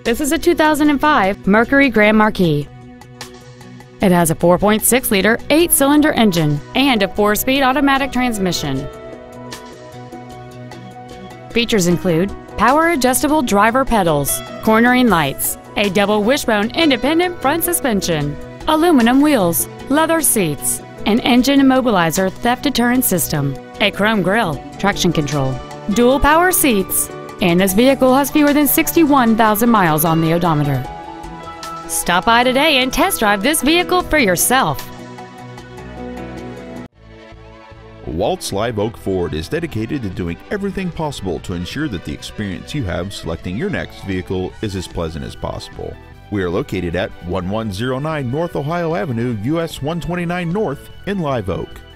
This is a 2005 Mercury Grand Marquis. It has a 4.6-liter 8-cylinder engine and a 4-speed automatic transmission. Features include power adjustable driver pedals, cornering lights, a double wishbone independent front suspension, aluminum wheels, leather seats, an engine immobilizer theft deterrent system, a chrome grille, traction control, dual power seats, and this vehicle has fewer than 61,000 miles on the odometer. Stop by today and test drive this vehicle for yourself. Waltz Live Oak Ford is dedicated to doing everything possible to ensure that the experience you have selecting your next vehicle is as pleasant as possible. We are located at 1109 North Ohio Avenue, US 129 North in Live Oak.